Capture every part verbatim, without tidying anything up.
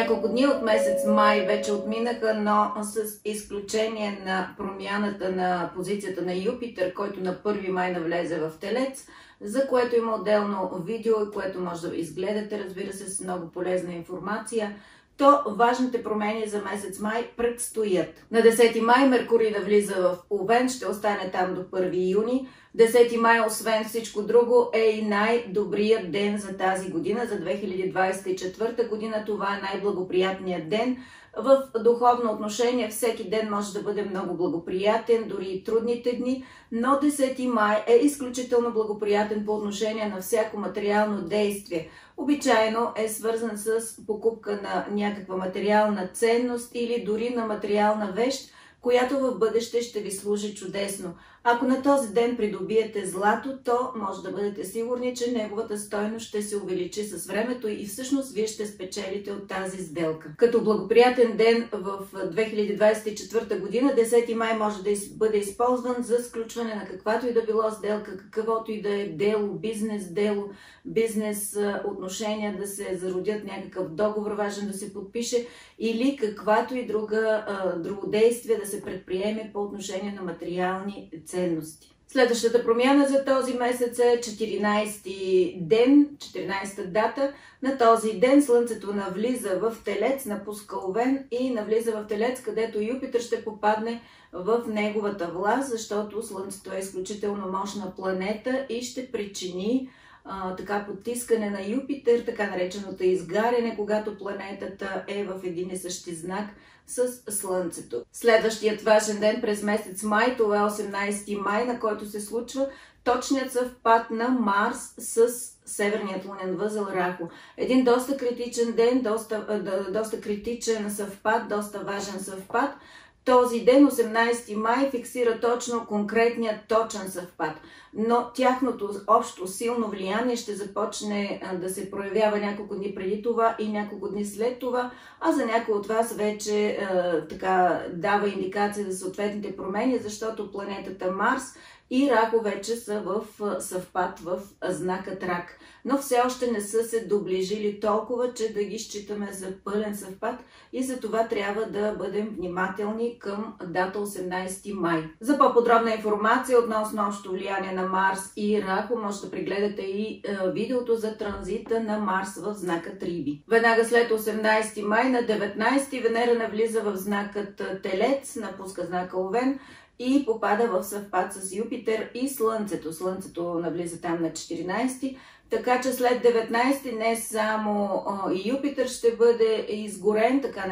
Няколко дни от месец май вече отминаха, но с изключение на промяната на позицията на Юпитер, който на първи май навлезе в Телец, за което има отделно видео, което може да изгледате, разбира се, с много полезна информация, то важните промени за месец май предстоят. На десети май Меркурий навлиза в Овен, ще остане там до първи юни. десети май, освен всичко друго, е и най-добрият ден за тази година, за две хиляди двадесет и четвърта година. Това е най-благоприятният ден. В духовно отношение всеки ден може да бъде много благоприятен, дори и трудните дни, но десети май е изключително благоприятен по отношение на всяко материално действие. Обичайно е свързан с покупка на някаква материална ценност или дори на материална вещ, която в бъдеще ще ви служи чудесно. Ако на този ден придобиете злато, то може да бъдете сигурни, че неговата стойност ще се увеличи с времето и всъщност вие ще спечелите от тази сделка. Като благоприятен ден в две хиляди двадесет и четвърта година, десети май може да бъде използван за сключване на каквато и да било сделка, каквото и да е дело, бизнес дело, бизнес отношения, да се зародят някакъв договор важен да се подпише или каквато и друга, друго действие да се предприеме по отношение на материални ценности. Следващата промяна за този месец е четиринадесети ден, четиринадесета дата. На този ден Слънцето навлиза в Телец, напуска Овен и навлиза в Телец, където Юпитер ще попадне в неговата власт, защото Слънцето е изключително мощна планета и ще причини а, така потискане на Юпитер, така нареченото изгаряне, когато планетата е в един и същи знак с Слънцето. Следващият важен ден през месец май, това е осемнадесети май, на който се случва точният съвпад на Марс с Северният лунен възел Раху. Един доста критичен ден, доста, доста критичен съвпад, доста важен съвпад. Този ден, осемнадесети май, фиксира точно конкретният точен съвпад, но тяхното общо силно влияние ще започне да се проявява няколко дни преди това и няколко дни след това, а за някои от вас вече е, така дава индикация за съответните промени, защото планетата Марс и Раху вече са в съвпад в знакът Рак. Но все още не са се доближили толкова, че да ги считаме за пълен съвпад и за това трябва да бъдем внимателни към дата осемнадесети май. За по-подробна информация относно общото влияние на Марс и Раху може да прегледате и е, видеото за транзита на Марс в знакът Риби. Веднага след осемнадесети май, на деветнадесети Венера навлиза в знакът Телец, напуска знака Овен и попада в съвпад с Юпитер и Слънцето. Слънцето навлиза там на четиринадесети. Така че след деветнадесети не само и Юпитер ще бъде изгорен, така,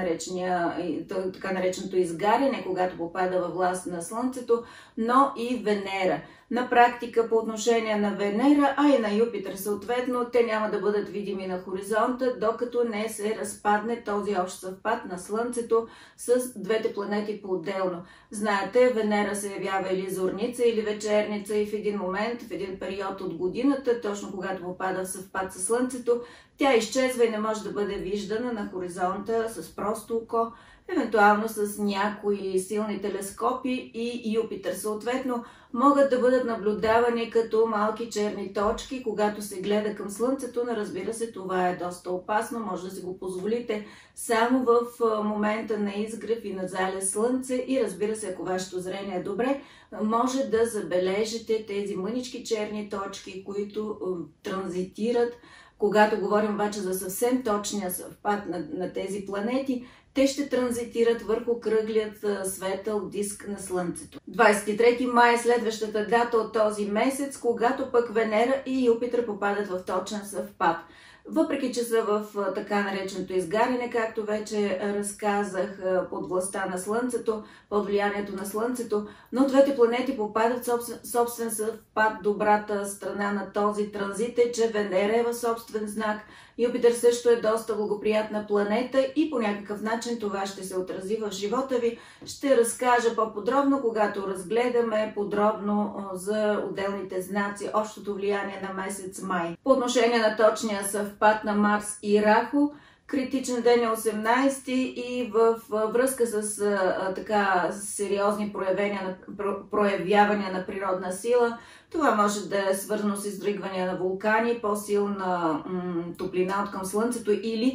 така нареченото изгаряне, когато попада във власт на Слънцето, но и Венера. На практика по отношение на Венера, а и на Юпитер съответно, те няма да бъдат видими на хоризонта, докато не се разпадне този общ съвпад на Слънцето с двете планети по-отделно. Знаете, Венера се явява или зорница, или вечерница и в един момент, в един период от годината, точно когато попада в съвпад с Слънцето, тя изчезва и не може да бъде виждана на хоризонта с просто око, евентуално с някои силни телескопи, и Юпитер съответно могат да бъдат наблюдавани като малки черни точки, когато се гледа към Слънцето, но разбира се, това е доста опасно, може да си го позволите само в момента на изгрев и на залез Слънце и разбира се, ако вашето зрение е добре, може да забележите тези мънички черни точки, които транзитират. Когато говорим обаче за съвсем точния съвпад на, на тези планети, те ще транзитират върху кръглият светъл диск на Слънцето. двадесет и трети май е следващата дата от този месец, когато пък Венера и Юпитер попадат в точен съвпад. Въпреки че са в така нареченото изгаряне, както вече разказах, под властта на Слънцето, под влиянието на Слънцето, но двете планети попадат в собствен, собствен съвпад. Добрата страна на този транзит е, че Венера е в собствен знак, Юпитер също е доста благоприятна планета и по някакъв начин това ще се отрази в живота ви. Ще разкажа по-подробно, когато разгледаме подробно за отделните знаци, общото влияние на месец май. По отношение на точния съвпад на Марс и Раху, критичен ден е осемнадесети и в връзка с а, така сериозни проявявания на, проявявания на природна сила. Това може да е свързано с изригвания на вулкани, по-силна топлина от към Слънцето или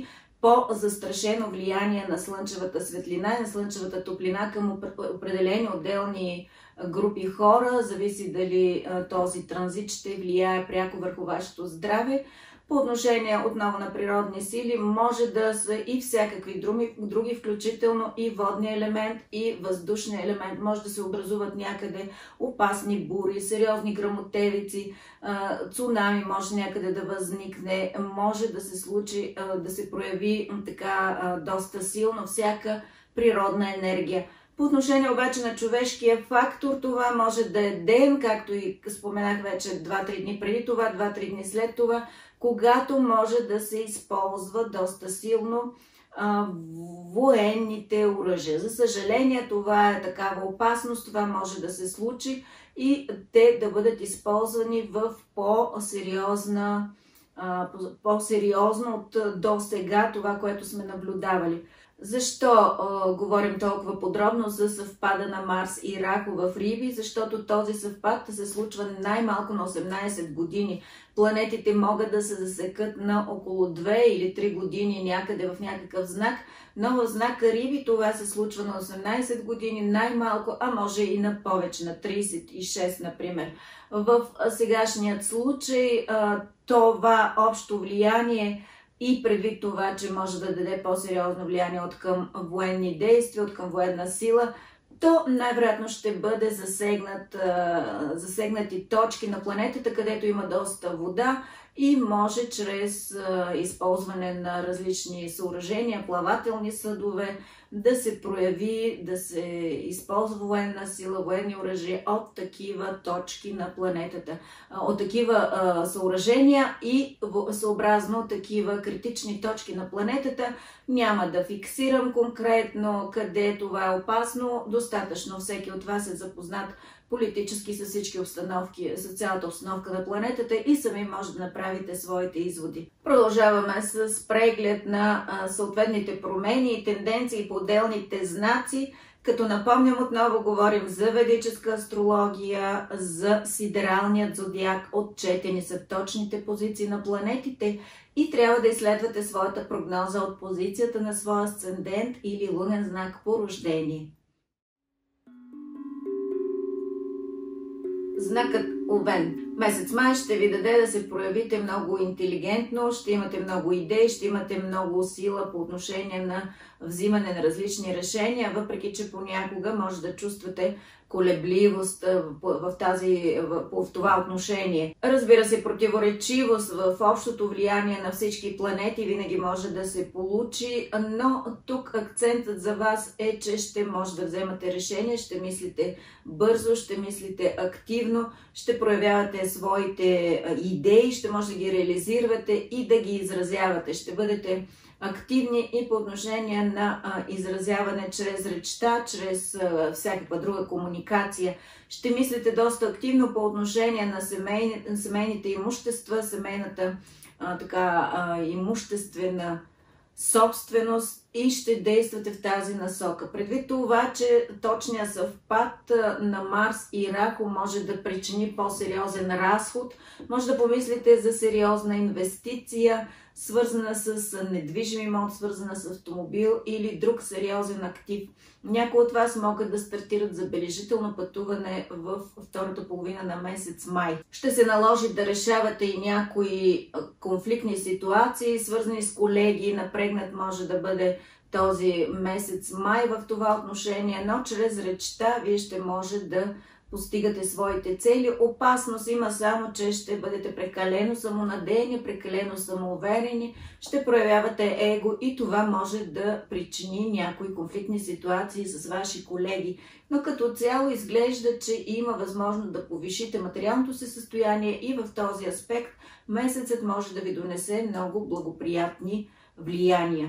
по-застрашено влияние на слънчевата светлина и на слънчевата топлина към определени отделни групи хора. Зависи дали този транзит ще влияе пряко върху вашето здраве. По отношение отново на природни сили, може да са и всякакви други, други, включително и водния елемент, и въздушния елемент. Може да се образуват някъде опасни бури, сериозни гръмотевици, цунами може някъде да възникне, може да се случи, да се прояви така доста силно всяка природна енергия. По отношение обаче на човешкия фактор, това може да е ден, както и споменах вече два-три дни преди това, два-три дни след това, когато може да се използва доста силно а, военните оръжия. За съжаление, това е такава опасност, това може да се случи и те да бъдат използвани в по-сериозна, по-сериозно от до сега това, което сме наблюдавали. Защо а, говорим толкова подробно за съвпада на Марс и Раху в Риби? Защото този съвпад се случва най-малко на осемнайсет години. Планетите могат да се засекат на около две или три години някъде в някакъв знак, но в знака Риби това се случва на осемнайсет години най-малко, а може и на повече, на трийсет и шест, например. В сегашният случай а, това общо влияние и предвид това, че може да даде по-сериозно влияние от към военни действия, от към военна сила, то най-вероятно ще бъде засегнат, засегнати точки на планетата, където има доста вода и може чрез използване на различни съоръжения, плавателни съдове, да се прояви, да се използва военна сила, военни оръжия от такива точки на планетата, от такива а, съоръжения и съобразно такива критични точки на планетата. Няма да фиксирам конкретно къде това е опасно, достатъчно всеки от вас е запознат политически с всички обстановки, с цялата обстановка на планетата и сами може да направите своите изводи. Продължаваме с преглед на а, съответните промени и тенденции по отделните знаци, като напомням отново говорим за ведическа астрология, за сидералният зодиак, отчетени са точните позиции на планетите и трябва да изследвате своята прогноза от позицията на своя асцендент или лунен знак по рождение. Знакът Овен. Месец май ще ви даде да се проявите много интелигентно, ще имате много идеи, ще имате много сила по отношение на взимане на различни решения, въпреки че понякога може да чувствате колебливост в, тази, в, в това отношение. Разбира се, противоречивост в общото влияние на всички планети винаги може да се получи, но тук акцентът за вас е, че ще може да вземате решение, ще мислите бързо, ще мислите активно, ще проявявате своите идеи, ще може да ги реализирате и да ги изразявате. Ще бъдете активни и по отношение на а, изразяване чрез речта, чрез а, всякаква друга комуникация. Ще мислите доста активно по отношение на семейни, семейните имущества, семейната а, така, а, имуществена собственост и ще действате в тази насока. Предвид това, че точният съвпад на Марс и Раху може да причини по-сериозен разход, може да помислите за сериозна инвестиция, свързана с недвижим имот, свързана с автомобил или друг сериозен актив. Някои от вас могат да стартират забележително пътуване в втората половина на месец май. Ще се наложи да решавате и някои конфликтни ситуации, свързани с колеги. Напрегнат може да бъде този месец май в това отношение, но чрез речта вие ще може да постигате своите цели. Опасност има само, че ще бъдете прекалено самонадеяни, прекалено самоуверени, ще проявявате его и това може да причини някои конфликтни ситуации с ваши колеги. Но като цяло изглежда, че има възможност да повишите материалното си състояние и в този аспект месецът може да ви донесе много благоприятни влияния.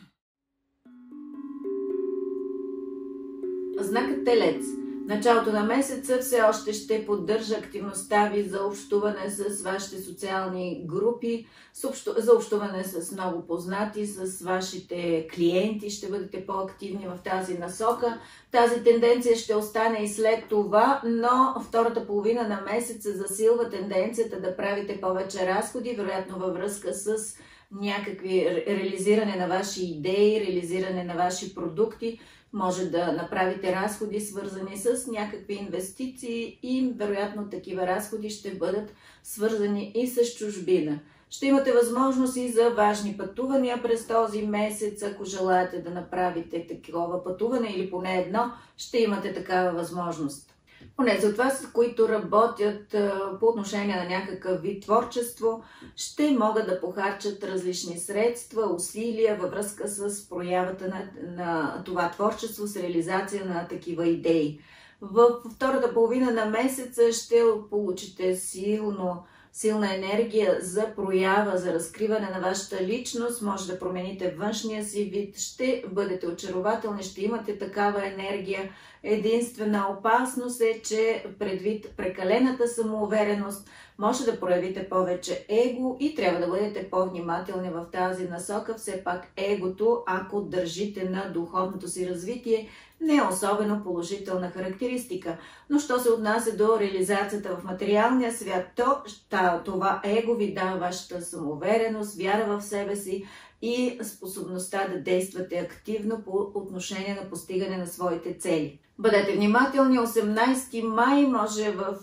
Знакът Телец. Началото на месеца все още ще поддържа активността ви за общуване с вашите социални групи, за общуване с много познати, с вашите клиенти. Ще бъдете по-активни в тази насока. Тази тенденция ще остане и след това, но втората половина на месеца засилва тенденцията да правите повече разходи, вероятно във връзка с някакви реализиране на ваши идеи, реализиране на ваши продукти. Може да направите разходи, свързани с някакви инвестиции и вероятно такива разходи ще бъдат свързани и с чужбина. Ще имате възможност и за важни пътувания през този месец. Ако желаете да направите такова пътуване или поне едно, ще имате такава възможност. Поне за вас, които работят по отношение на някакъв вид творчество, ще могат да похарчат различни средства, усилия във връзка с проявата на, на това творчество, с реализация на такива идеи. В втората половина на месеца ще получите силно силна енергия за проява, за разкриване на вашата личност, може да промените външния си вид, ще бъдете очарователни, ще имате такава енергия. Единствена опасност е, че предвид прекалената самоувереност, може да проявите повече его и трябва да бъдете по-внимателни в тази насока. Все пак егото, ако държите на духовното си развитие, не е особено положителна характеристика. Но що се отнася до реализацията в материалния свят, то това его ви дава вашата самоувереност, вяра в себе си и способността да действате активно по отношение на постигане на своите цели. Бъдете внимателни, осемнайсети май може в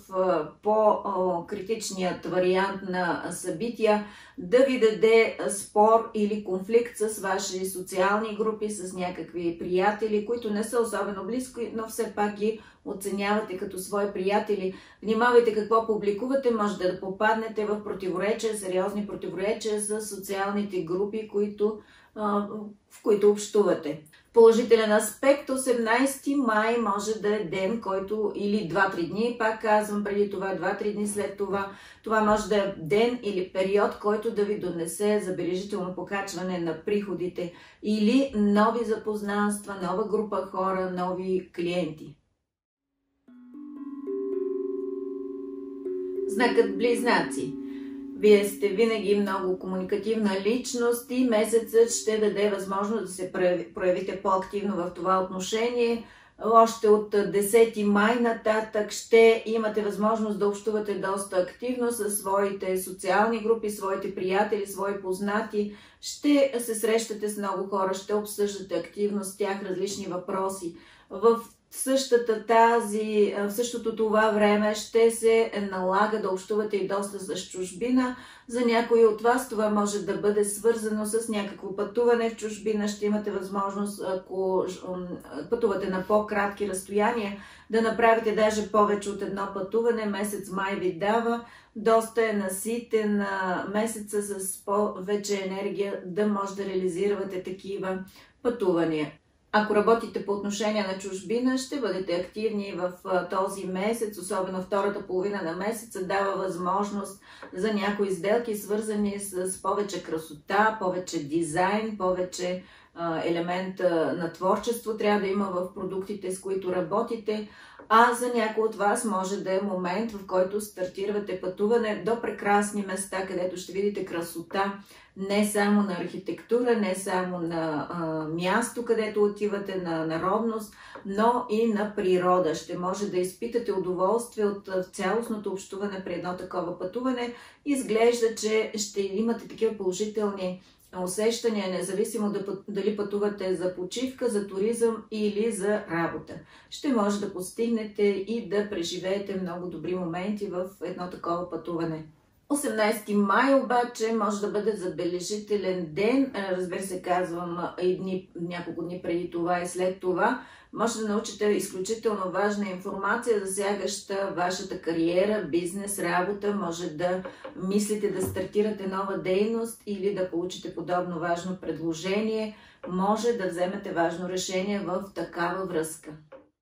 по-критичният вариант на събития да ви даде спор или конфликт с ваши социални групи, с някакви приятели, които не са особено близки, но все пак ги оценявате като свои приятели. Внимавайте какво публикувате, може да попаднете в противоречия, сериозни противоречия с социалните групи, които, в които общувате. Положителен аспект, осемнайсети май може да е ден, който или два-три дни, пак казвам преди това, два-три дни след това, това може да е ден или период, който да ви донесе забележително покачване на приходите или нови запознанства, нова група хора, нови клиенти. Знакът Близнаци. Вие сте винаги много комуникативна личност и месецът ще даде възможност да се проявите по-активно в това отношение. Още от десети май нататък ще имате възможност да общувате доста активно със своите социални групи, своите приятели, свои познати. Ще се срещате с много хора, ще обсъждате активно с тях различни въпроси. В същата тази, в същото това време ще се налага да общувате и доста с чужбина. За някои от вас това може да бъде свързано с някакво пътуване в чужбина. Ще имате възможност, ако пътувате на по-кратки разстояния, да направите даже повече от едно пътуване. Месец май ви дава. Доста е наситен месеца с повече енергия да може да реализирате такива пътувания. Ако работите по отношение на чужбина, ще бъдете активни в този месец, особено втората половина на месеца дава възможност за някои сделки, свързани с повече красота, повече дизайн, повече елемент на творчество трябва да има в продуктите, с които работите. А за някои от вас може да е момент, в който стартирате пътуване до прекрасни места, където ще видите красота, не само на архитектура, не само на а, място, където отивате, на народност, но и на природа. Ще може да изпитате удоволствие от цялостното общуване при едно такова пътуване. Изглежда, че ще имате такива положителни усещания, независимо дали пътувате за почивка, за туризъм или за работа. Ще може да постигнете и да преживеете много добри моменти в едно такова пътуване. осемнайсети май обаче може да бъде забележителен ден, разбира се, казвам и дни, няколко дни преди това и след това. Може да научите изключително важна информация, засягаща вашата кариера, бизнес, работа. Може да мислите да стартирате нова дейност или да получите подобно важно предложение. Може да вземете важно решение в такава връзка.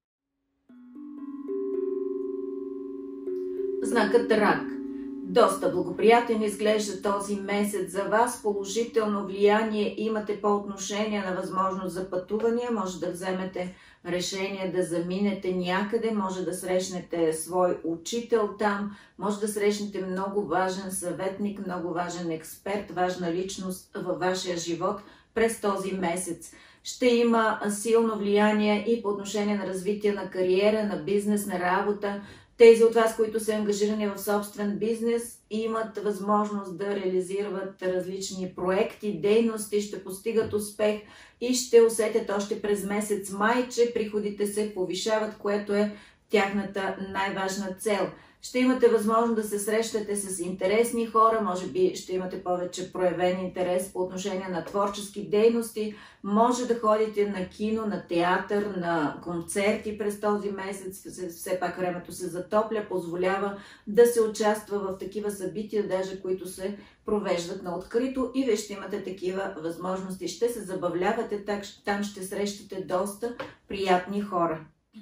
Знакът Рак. Доста благоприятен изглежда този месец за вас. Положително влияние имате по отношение на възможност за пътувания. Може да вземете решение да заминете някъде, може да срещнете свой учител там, може да срещнете много важен съветник, много важен експерт, важна личност във вашия живот през този месец. Ще има силно влияние и по отношение на развитие на кариера, на бизнес, на работа. Тези от вас, които са ангажирани в собствен бизнес, имат възможност да реализират различни проекти, дейности, ще постигат успех и ще усетят още през месец май, че приходите се повишават, което е тяхната най-важна цел. Ще имате възможност да се срещате с интересни хора, може би ще имате повече проявен интерес по отношение на творчески дейности, може да ходите на кино, на театър, на концерти през този месец, все пак времето се затопля, позволява да се участва в такива събития, даже които се провеждат на открито и вие ще имате такива възможности, ще се забавлявате, там ще срещате доста приятни хора.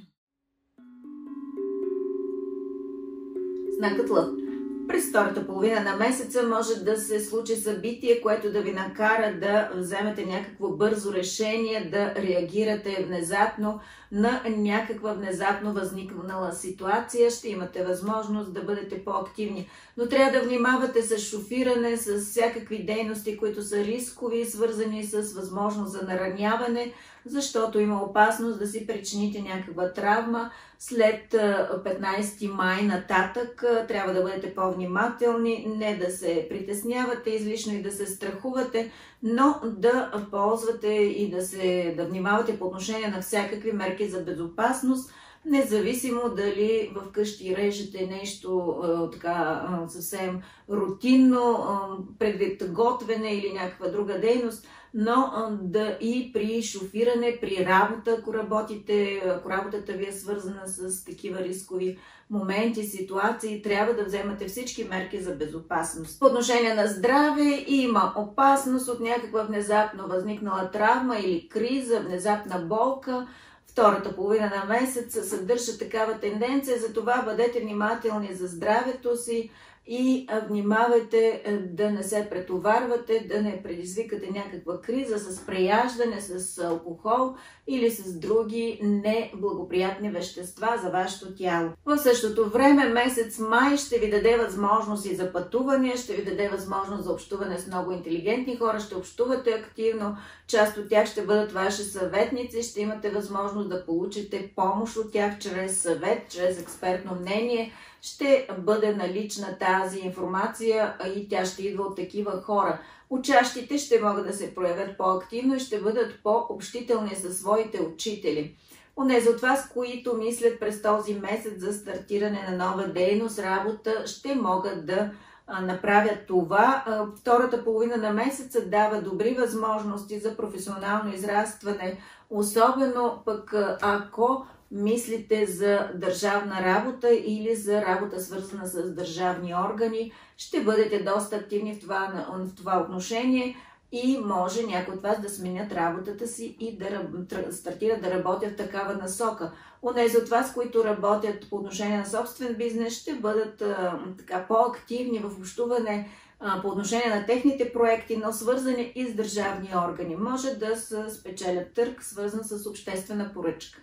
Знакът Лъв. През втората половина на месеца може да се случи събитие, което да ви накара да вземете някакво бързо решение, да реагирате внезапно на някаква внезапно възникнала ситуация. Ще имате възможност да бъдете по-активни. Но трябва да внимавате с шофиране, с всякакви дейности, които са рискови, свързани с възможност за нараняване, защото има опасност да си причините някаква травма. След петнайсети май нататък трябва да бъдете по-внимателни, не да се притеснявате излишно и да се страхувате, но да ползвате и да, се, да внимавате по отношение на всякакви мерки за безопасност, независимо дали вкъщи режете нещо така съвсем рутинно, предвид готвене или някаква друга дейност, но да и при шофиране, при работа, ако работите, ако работата ви е свързана с такива рискови моменти, ситуации, трябва да вземате всички мерки за безопасност. По отношение на здраве има опасност от някаква внезапно възникнала травма или криза, внезапна болка. Втората половина на месеца съдържа такава тенденция, затова бъдете внимателни за здравето си и внимавайте да не се претоварвате, да не предизвикате някаква криза с преяждане, с алкохол или с други неблагоприятни вещества за вашето тяло. В същото време месец май ще ви даде възможност и за пътувания, ще ви даде възможност за общуване с много интелигентни хора, ще общувате активно, част от тях ще бъдат ваши съветници, ще имате възможност да получите помощ от тях чрез съвет, чрез експертно мнение. Ще бъде налична тази информация и тя ще идва от такива хора. Учащите ще могат да се проявят по-активно и ще бъдат по-общителни със своите учители. Онези от вас, които мислят през този месец за стартиране на нова дейност, работа, ще могат да направят това. Втората половина на месеца дава добри възможности за професионално израстване, особено пък ако мислите за държавна работа или за работа свързана с държавни органи, ще бъдете доста активни в това, в това отношение и може някои от вас да сменят работата си и да стартират да работят в такава насока. Онези от вас, които работят по отношение на собствен бизнес, ще бъдат а, така по-активни в общуване а, по отношение на техните проекти, но свързани и с държавни органи. Може да се спечелят търг, свързан с обществена поръчка.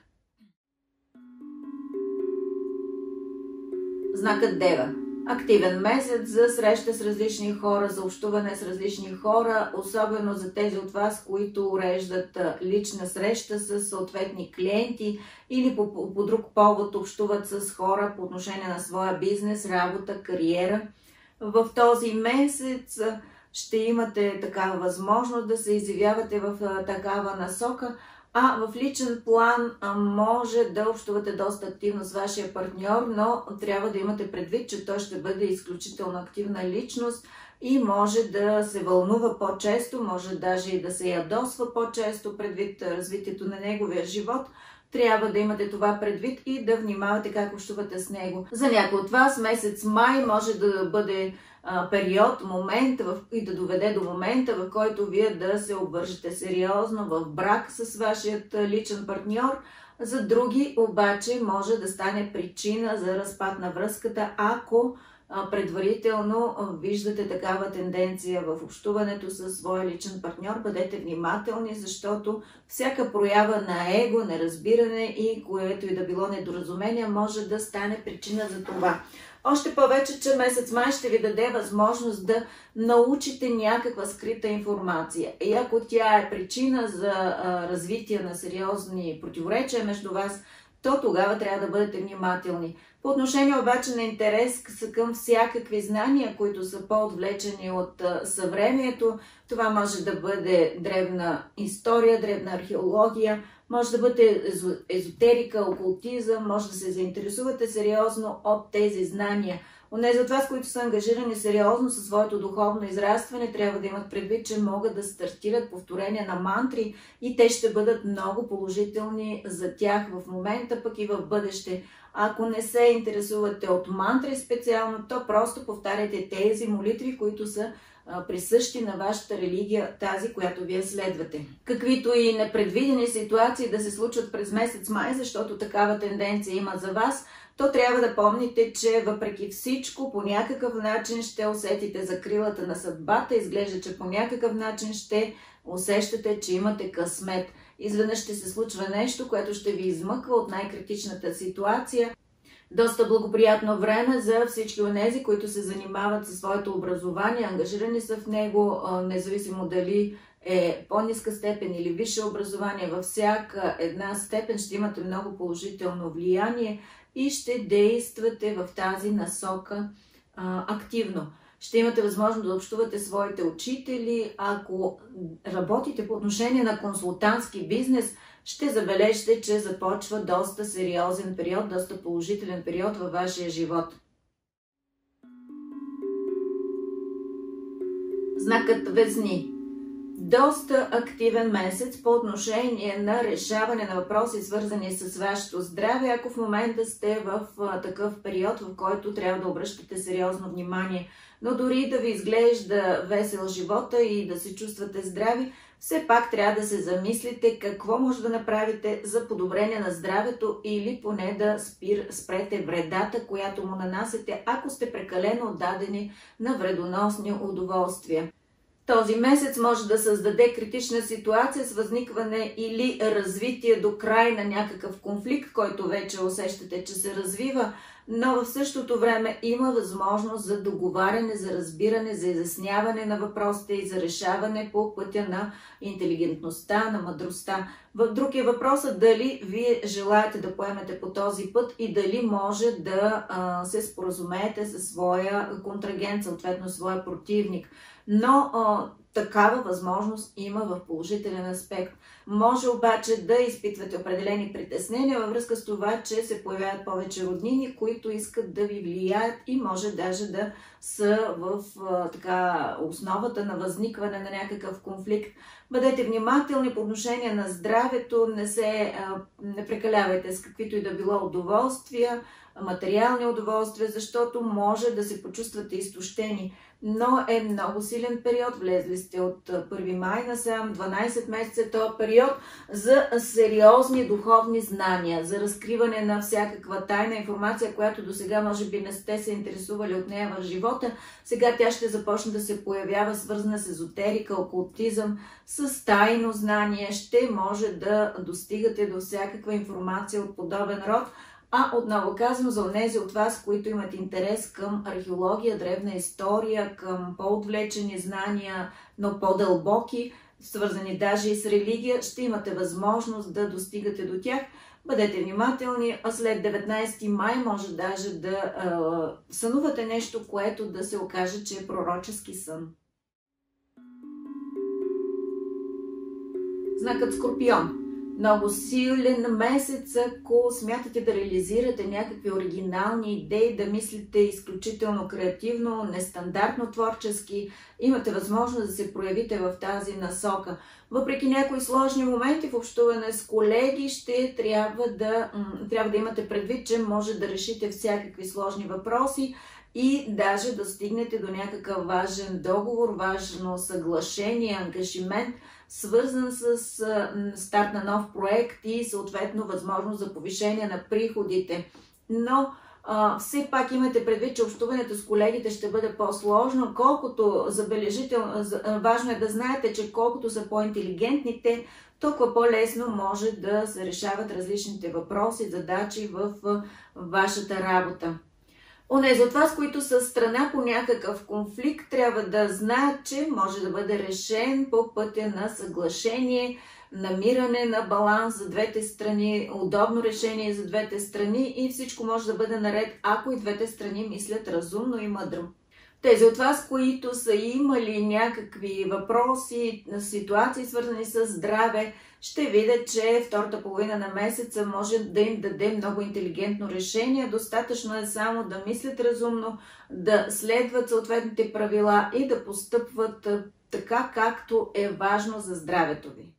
Знакът Дева. Активен месец за среща с различни хора, за общуване с различни хора, особено за тези от вас, които уреждат лична среща с съответни клиенти или по, по, по друг повод общуват с хора по отношение на своя бизнес, работа, кариера. В този месец ще имате такава възможност да се изявявате в такава насока, а в личен план може да общувате доста активно с вашия партньор, но трябва да имате предвид, че той ще бъде изключително активна личност и може да се вълнува по-често, може даже и да се ядосва по-често предвид развитието на неговия живот. Трябва да имате това предвид и да внимавате как общувате с него. За някои от вас месец май може да бъде а, период, момент в, и да доведе до момента, в който вие да се обвържете сериозно в брак с вашият личен партньор. За други обаче може да стане причина за разпад на връзката, ако предварително виждате такава тенденция в общуването със своя личен партньор. Бъдете внимателни, защото всяка проява на его, неразбиране и което и да било недоразумение може да стане причина за това. Още повече, че месец май ще ви даде възможност да научите някаква скрита информация. И ако тя е причина за развитие на сериозни противоречия между вас, то тогава трябва да бъдете внимателни. По отношение обаче на интерес към всякакви знания, които са по-отвлечени от съвремието, това може да бъде древна история, древна археология, може да бъде езотерика, окултизъм, може да се заинтересувате сериозно от тези знания. Онези от вас, които са ангажирани сериозно със своето духовно израстване, трябва да имат предвид, че могат да стартират повторения на мантри и те ще бъдат много положителни за тях в момента, пък и в бъдеще. Ако не се интересувате от мантри специално, то просто повтаряйте тези молитви, които са присъщи на вашата религия, тази, която вие следвате. Каквито и непредвидени ситуации да се случват през месец май, защото такава тенденция има за вас, то трябва да помните, че въпреки всичко, по някакъв начин ще усетите закрилата на съдбата. Изглежда, че по някакъв начин ще усещате, че имате късмет. Изведнъж ще се случва нещо, което ще ви измъква от най-критичната ситуация. Доста благоприятно време за всички онези, които се занимават със своето образование, ангажирани са в него, независимо дали е по-ниска степен или висше образование. Във всяка една степен ще имате много положително влияние и ще действате в тази насока а, активно. Ще имате възможност да общувате своите учители. Ако работите по отношение на консултантски бизнес, ще забележите, че започва доста сериозен период, доста положителен период във вашия живот. Знакът Везни. Доста активен месец по отношение на решаване на въпроси, свързани с вашето здраве, ако в момента сте в такъв период, в който трябва да обръщате сериозно внимание. Но дори да ви изглежда весел живота и да се чувствате здрави, все пак трябва да се замислите какво може да направите за подобрение на здравето или поне да спир, спрете вредата, която му нанасяте, ако сте прекалено отдадени на вредоносни удоволствия. Този месец може да създаде критична ситуация с възникване или развитие до край на някакъв конфликт, който вече усещате, че се развива, но в същото време има възможност за договаряне, за разбиране, за изясняване на въпросите и за решаване по пътя на интелигентността, на мъдростта. Друг е въпросът дали вие желаете да поемете по този път и дали може да а, се споразумеете със своя контрагент, съответно своя противник. Но а, такава възможност има в положителен аспект. Може обаче да изпитвате определени притеснения във връзка с това, че се появяват повече роднини, които искат да ви влияят и може даже да са в а, така, основата на възникване на някакъв конфликт. Бъдете внимателни по отношение на здравето, не, се, а, не прекалявайте с каквито и да било удоволствия, материални удоволствия, защото може да се почувствате изтощени. Но е много силен период, влезли сте от първи май насам, дванайсет месеца този период за сериозни духовни знания, за разкриване на всякаква тайна информация, която до сега може би не сте се интересували от нея в живота. Сега тя ще започне да се появява, свързана с езотерика, окултизъм, с тайно знание. Ще може да достигате до всякаква информация от подобен род. А отново казвам, за онези от вас, които имат интерес към археология, древна история, към по-отвлечени знания, но по-дълбоки, свързани даже и с религия, ще имате възможност да достигате до тях. Бъдете внимателни, а след деветнайсети май може даже да а, сънувате нещо, което да се окаже, че е пророчески сън. Знакът Скорпион. Много силен месец, ако смятате да реализирате някакви оригинални идеи, да мислите изключително креативно, нестандартно творчески, имате възможност да се проявите в тази насока. Въпреки някои сложни моменти в общуване с колеги, ще трябва да, трябва да имате предвид, че може да решите всякакви сложни въпроси и даже да стигнете до някакъв важен договор, важно съглашение, ангажимент, свързан с старт на нов проект и съответно възможност за повишение на приходите. Но а, все пак имате предвид, че общуването с колегите ще бъде по-сложно, колкото забележително, важно е да знаете, че колкото са по-интелигентните, толкова по-лесно може да се решават различните въпроси, задачи в вашата работа. Онези от вас, които са страна по някакъв конфликт, трябва да знаят, че може да бъде решен по пътя на съглашение. намиране на баланс за двете страни, удобно решение за двете страни и всичко може да бъде наред, ако и двете страни мислят разумно и мъдро. Тези от вас, които са имали някакви въпроси, ситуации свързани с здраве, ще видят, че втората половина на месеца може да им даде много интелигентно решение. Достатъчно е само да мислят разумно, да следват съответните правила и да постъпват така, както е важно за здравето ви.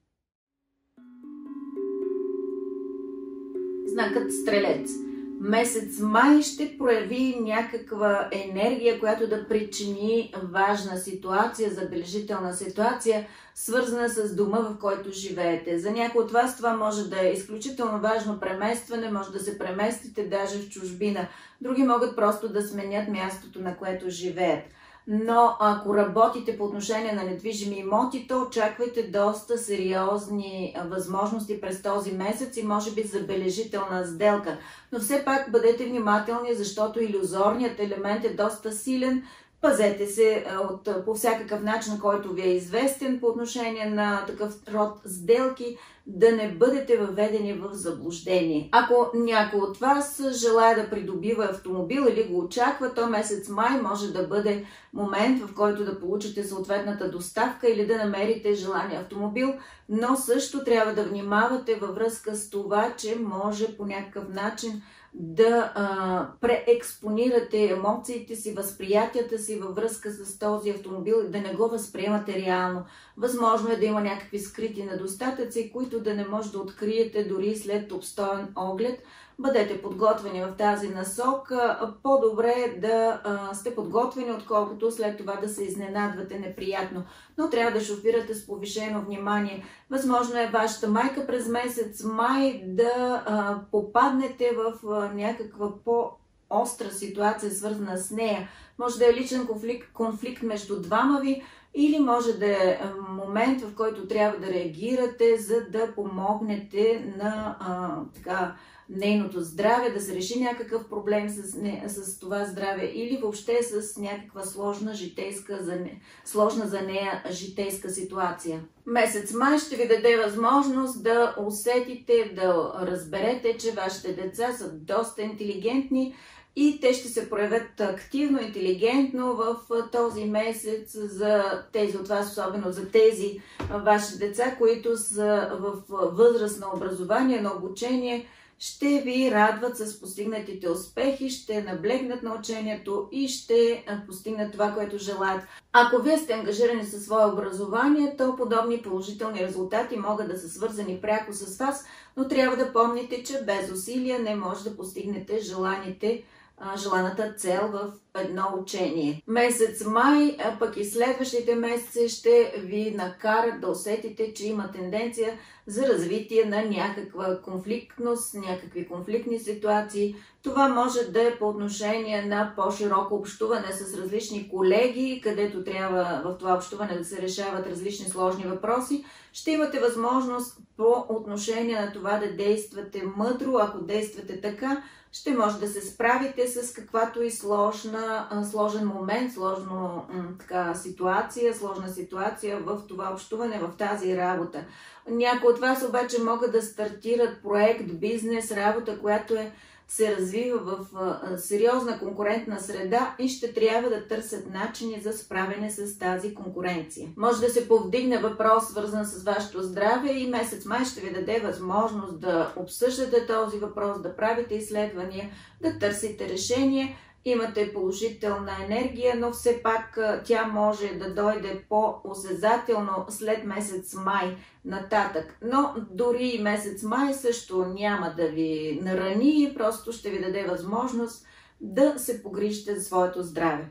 Знакът Стрелец. Месец май ще прояви някаква енергия, която да причини важна ситуация, забележителна ситуация, свързана с дома, в който живеете. За някои от вас това може да е изключително важно преместване, може да се преместите даже в чужбина. Други могат просто да сменят мястото, на което живеят. Но ако работите по отношение на недвижими имоти, то очаквайте доста сериозни възможности през този месец и може би забележителна сделка. Но все пак бъдете внимателни, защото илюзорният елемент е доста силен. Пазете се от, по всякакъв начин, който ви е известен по отношение на такъв род сделки, да не бъдете въведени в заблуждение. Ако някой от вас желая да придобива автомобил или го очаква, то месец май може да бъде момент, в който да получите съответната доставка или да намерите желания автомобил, но също трябва да внимавате във връзка с това, че може по някакъв начин да а, преекспонирате емоциите си, възприятията си във връзка с този автомобил и да не го възприемате реално. Възможно е да има някакви скрити недостатъци, които да не може да откриете дори след обстоен оглед. Бъдете подготвени в тази насока. По-добре е да а, сте подготвени, отколкото след това да се изненадвате неприятно. Но трябва да шофирате с повишено внимание. Възможно е вашата майка през месец май да а, попаднете в а, някаква по-остра ситуация, свързана с нея. Може да е личен конфликт, конфликт между двама ви, или може да е момент, в който трябва да реагирате, за да помогнете на а, така, нейното здраве, да се реши някакъв проблем с, не, с това здраве или въобще с някаква сложна, житейска, за не, сложна за нея житейска ситуация. Месец май ще ви даде възможност да усетите, да разберете, че вашите деца са доста интелигентни и те ще се проявят активно, интелигентно в този месец за тези от вас, особено за тези ваши деца, които са в възраст на образование, на обучение, ще ви радват с постигнатите успехи, ще наблегнат на учението и ще постигнат това, което желаят. Ако вие сте ангажирани със свое образование, то подобни положителни резултати могат да са свързани пряко с вас, но трябва да помните, че без усилия не може да постигнете желаните желаната цел в едно учение. Месец май, а пък и следващите месеци ще ви накарат да усетите, че има тенденция за развитие на някаква конфликтност, някакви конфликтни ситуации. Това може да е по отношение на по-широко общуване с различни колеги, където трябва в това общуване да се решават различни сложни въпроси. Ще имате възможност по отношение на това да действате мъдро. Ако действате така, ще може да се справите с каквато и сложна, сложен момент, сложна така, ситуация, сложна ситуация в това общуване, в тази работа. Някои от вас обаче могат да стартират проект, бизнес, работа, която е, се развива в а, сериозна конкурентна среда и ще трябва да търсят начини за справяне с тази конкуренция. Може да се повдигне въпрос, свързан с вашето здраве и месец май ще ви даде възможност да обсъждате този въпрос, да правите изследвания, да търсите решение. Имате положителна енергия, но все пак тя може да дойде по-осезателно след месец май нататък. Но дори и месец май също няма да ви нарани, просто ще ви даде възможност да се погрижите за своето здраве.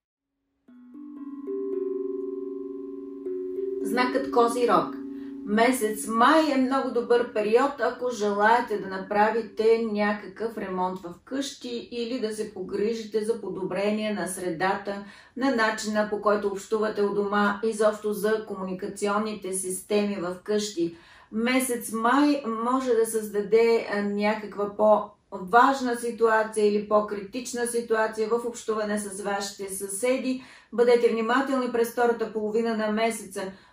Знакът Козирог. Месец май е много добър период, ако желаете да направите някакъв ремонт в къщи или да се погрижите за подобрение на средата, на начина по който общувате у дома, изобщо за комуникационните системи в къщи. Месец май може да създаде някаква по-важна ситуация или по-критична ситуация в общуване с вашите съседи. Бъдете внимателни през втората половина на месеца.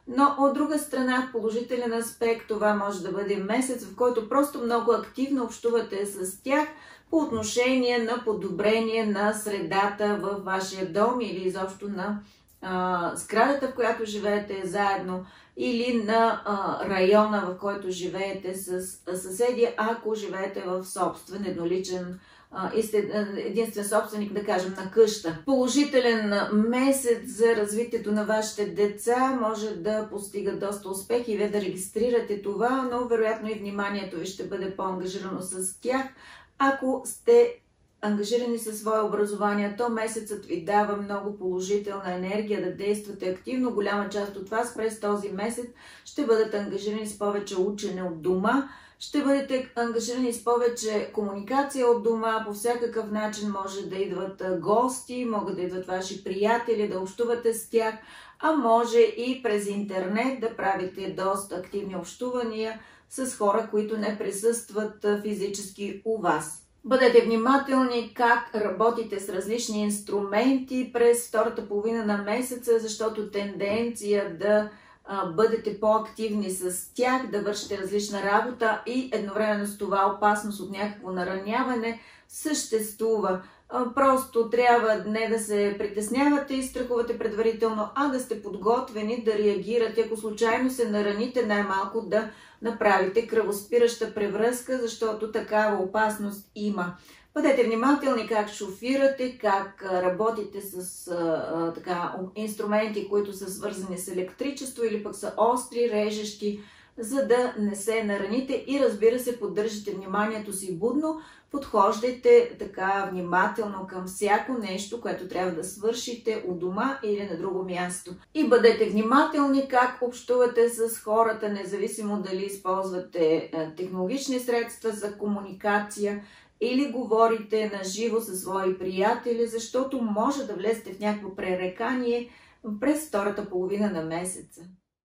Но от друга страна, в положителен аспект, това може да бъде месец, в който просто много активно общувате с тях по отношение на подобрение на средата във вашия дом или изобщо на а, сградата, в която живеете заедно, или на а, района, в който живеете с съседи, ако живеете в собствен едноличен и сте единствен собственик, да кажем, на къща. Положителен месец за развитието на вашите деца, може да постига доста успехи и вие да регистрирате това, но вероятно и вниманието ви ще бъде по-ангажирано с тях. Ако сте ангажирани със свое образование, то месецът ви дава много положителна енергия да действате активно. Голяма част от вас през този месец ще бъдат ангажирани с повече учене от дома, ще бъдете ангажирани с повече комуникация от дома, по всякакъв начин може да идват гости, могат да идват ваши приятели, да общувате с тях, а може и през интернет да правите доста активни общувания с хора, които не присъстват физически у вас. Бъдете внимателни как работите с различни инструменти през втората половина на месеца, защото тенденция да бъдете по-активни с тях, да вършите различна работа и едновременно с това опасност от някакво нараняване съществува. Просто трябва не да се притеснявате и страхувате предварително, а да сте подготвени да реагирате, ако случайно се нараните, най-малко да направите кръвоспираща превръзка, защото такава опасност има. Бъдете внимателни как шофирате, как работите с а, така, инструменти, които са свързани с електричество или пък са остри, режещи, за да не се нараните и, разбира се, поддържате вниманието си будно, подхождайте така внимателно към всяко нещо, което трябва да свършите у дома или на друго място. И бъдете внимателни как общувате с хората, независимо дали използвате технологични средства за комуникация или говорите на живо със свои приятели, защото може да влезете в някакво пререкание през втората половина на месеца.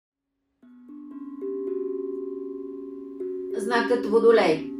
Знакът Водолей.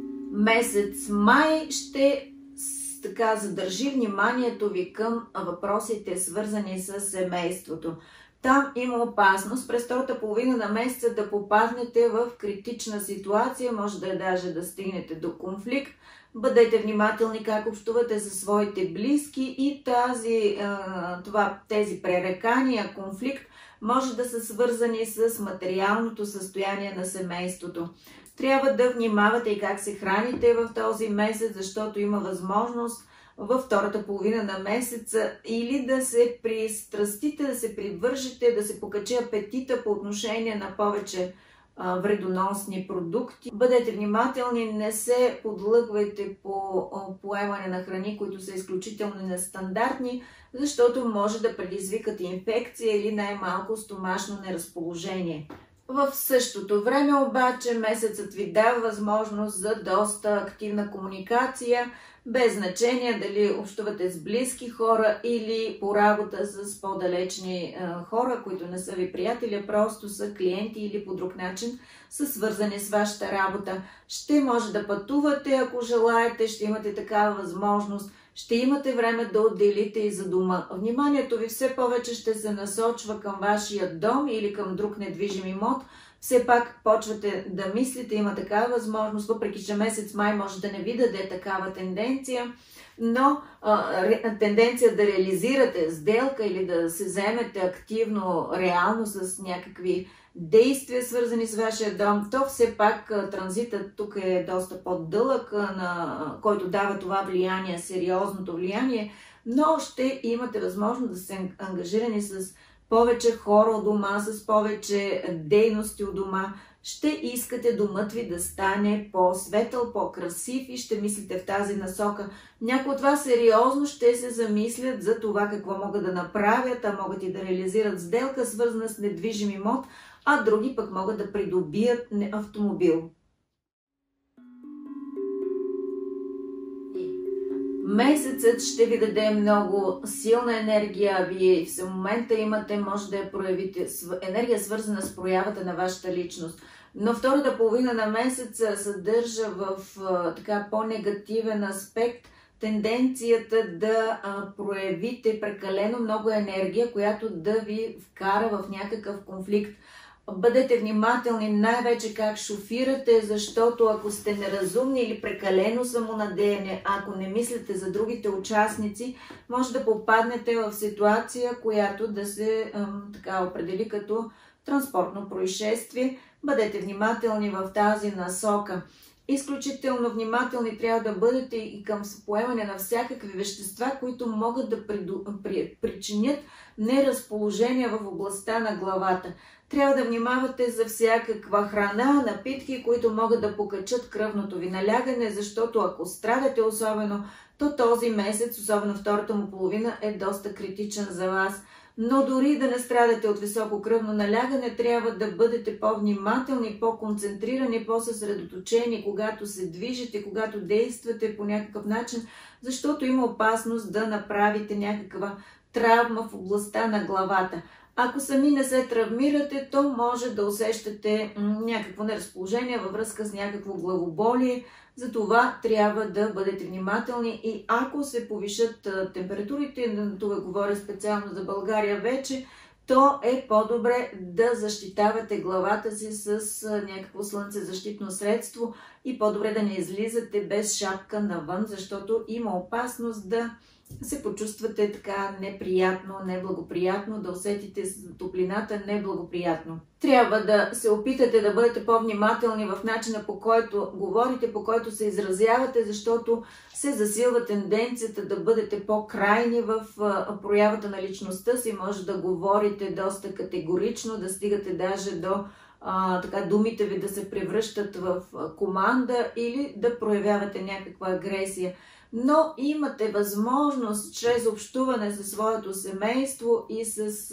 Месец май ще така задържи вниманието ви към въпросите, свързани с семейството. Там има опасност през втората половина на месеца да попаднете в критична ситуация, може да е даже да стигнете до конфликт. Бъдете внимателни как общувате със своите близки и тази, това, тези пререкания, конфликт може да са свързани с материалното състояние на семейството. Трябва да внимавате и как се храните в този месец, защото има възможност във втората половина на месеца или да се пристрастите, да се привържете, да се покачи апетита по отношение на повече а, вредоносни продукти. Бъдете внимателни, не се подлъгвайте по поемане на храни, които са изключително нестандартни, защото може да предизвикате инфекция или най-малко стомашно неразположение. В същото време обаче месецът ви дава възможност за доста активна комуникация, без значение дали общувате с близки хора или по работа с по-далечни хора, които не са ви приятели, а просто са клиенти или по друг начин са свързани с вашата работа. Ще може да пътувате, ако желаете, ще имате такава възможност. Ще имате време да отделите и за дома. Вниманието ви все повече ще се насочва към вашия дом или към друг недвижим имот. Все пак почвате да мислите, има такава възможност, въпреки че месец май може да не ви даде такава тенденция, но а, тенденция да реализирате сделка или да се заемете активно, реално с някакви действия, свързани с вашия дом, то все пак транзитът тук е доста по-дълъг, на който дава това влияние, сериозното влияние, но ще имате възможност да се ангажирани с повече хора у дома, с повече дейности у дома. Ще искате домът ви да стане по-светъл, по-красив и ще мислите в тази насока. Някои от вас сериозно ще се замислят за това какво могат да направят, а могат и да реализират сделка, свързана с недвижим имот, а други пък могат да придобият автомобил. Месецът ще ви даде много силна енергия. Вие в момента имате, може да я проявите, енергия свързана с проявата на вашата личност. Но втората половина на месеца съдържа в така по-негативен аспект тенденцията да а, проявите прекалено много енергия, която да ви вкара в някакъв конфликт. Бъдете внимателни най-вече как шофирате, защото ако сте неразумни или прекалено самонадеяни, ако не мислите за другите участници, може да попаднете в ситуация, която да се ем, така определи като транспортно происшествие. Бъдете внимателни в тази насока. Изключително внимателни трябва да бъдете и към поемане на всякакви вещества, които могат да приду... при... причинят неразположение в областта на главата. Трябва да внимавате за всякаква храна, напитки, които могат да покачат кръвното ви налягане, защото ако страдате особено, то този месец, особено втората му половина, е доста критичен за вас. Но дори да не страдате от високо кръвно налягане, трябва да бъдете по-внимателни, по-концентрирани, по-съсредоточени, когато се движите, когато действате по някакъв начин, защото има опасност да направите някаква травма в областта на главата. Ако сами не се травмирате, то може да усещате някакво неразположение във връзка с някакво главоболие. Затова трябва да бъдете внимателни и ако се повишат температурите, тук говоря специално за България вече, то е по-добре да защитавате главата си с някакво слънцезащитно средство и по-добре да не излизате без шапка навън, защото има опасност да се почувствате така неприятно, неблагоприятно, да усетите топлината неблагоприятно. Трябва да се опитате да бъдете по-внимателни в начина, по който говорите, по който се изразявате, защото се засилва тенденцията да бъдете по-крайни в проявата на личността си. Може да говорите доста категорично, да стигате даже до а, така, думите ви да се превръщат в команда или да проявявате някаква агресия. Но имате възможност чрез общуване със своето семейство и с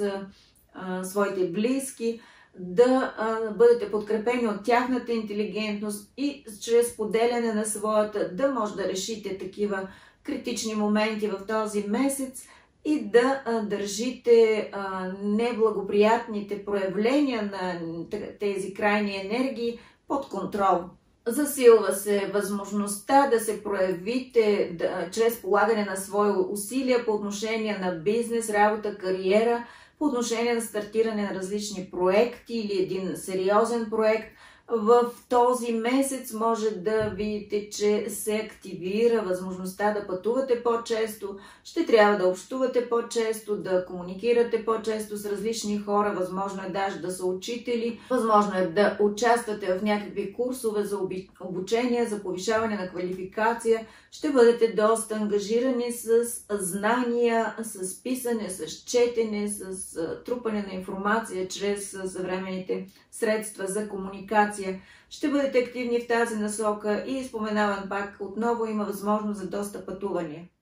а, своите близки да а, бъдете подкрепени от тяхната интелигентност и чрез поделяне на своята, да може да решите такива критични моменти в този месец и да а, държите а, неблагоприятните проявления на тези крайни енергии под контрол. Засилва се възможността да се проявите да, чрез полагане на свои усилия по отношение на бизнес, работа, кариера, по отношение на стартиране на различни проекти или един сериозен проект. В този месец може да видите, че се активира възможността да пътувате по-често, ще трябва да общувате по-често, да комуникирате по-често с различни хора, възможно е даже да са учители, възможно е да участвате в някакви курсове за обучение, за повишаване на квалификация, ще бъдете доста ангажирани с знания, с писане, с четене, с трупане на информация чрез съвременните средства за комуникация. Ще бъдете активни в тази насока и споменавам пак, отново има възможност за доста пътувания.